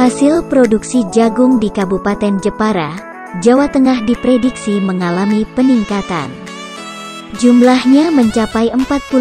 Hasil produksi jagung di Kabupaten Jepara, Jawa Tengah diprediksi mengalami peningkatan. Jumlahnya mencapai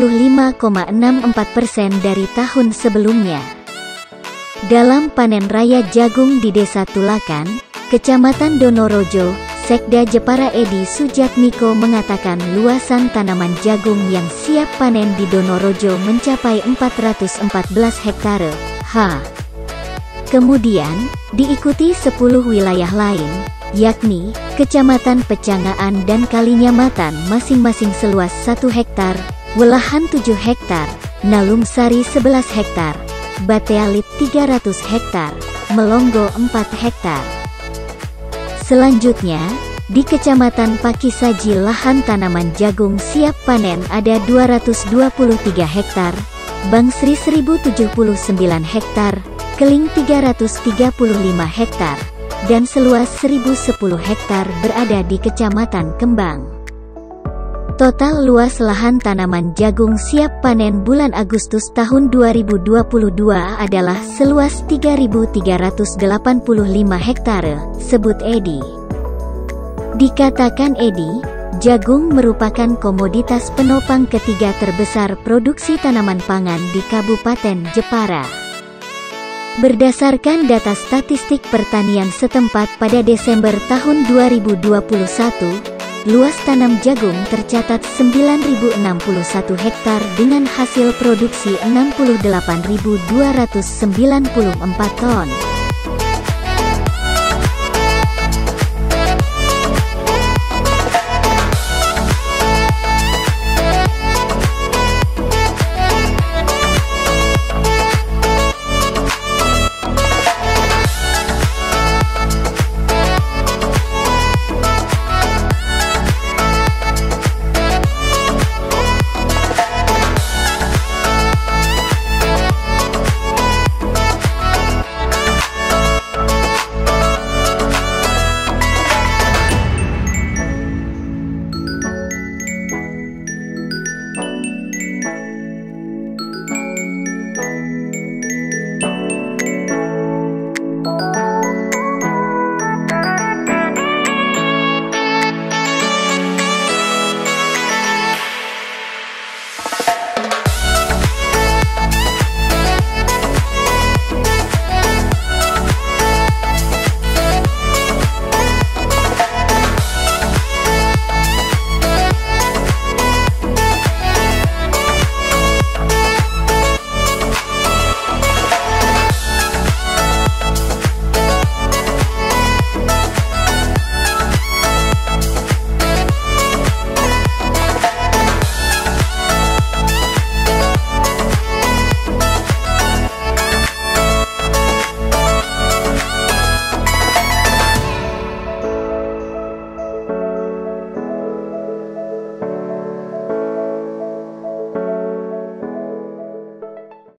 45,64% dari tahun sebelumnya. Dalam panen raya jagung di Desa Tulakan, Kecamatan Donorojo, Sekda Jepara Edi Sujatmiko mengatakan luasan tanaman jagung yang siap panen di Donorojo mencapai 414 hektare. Kemudian, diikuti 10 wilayah lain, yakni Kecamatan Pecangaan dan Kalinyamatan masing-masing seluas 1 hektar, Welahan 7 hektar, Nalumsari 11 hektar, Batealit 300 hektar, Melonggo 4 hektar. Selanjutnya, di Kecamatan Pakisaji lahan tanaman jagung siap panen ada 223 hektar, Bangsri 1079 hektar, Keling 335 hektar, dan seluas 1010 hektar berada di Kecamatan Kembang. Total luas lahan tanaman jagung siap panen bulan Agustus tahun 2022 adalah seluas 3.385 hektare, sebut Edi. Dikatakan Edi, jagung merupakan komoditas penopang ketiga terbesar produksi tanaman pangan di Kabupaten Jepara. Berdasarkan data statistik pertanian setempat pada Desember tahun 2021, luas tanam jagung tercatat 9.061 hektar dengan hasil produksi 68.294 ton.